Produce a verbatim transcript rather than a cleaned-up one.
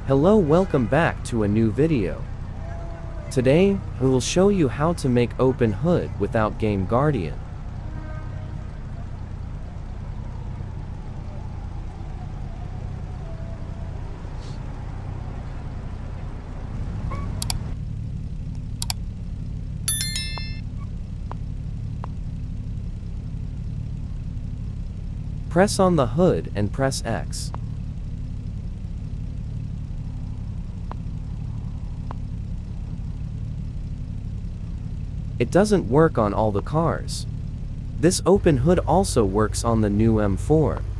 Hello, welcome back to a new video. Today, we will show you how to make Open Hood without Game Guardian. Press on the hood and press X. It doesn't work on all the cars. This Open Hood also works on the new M four.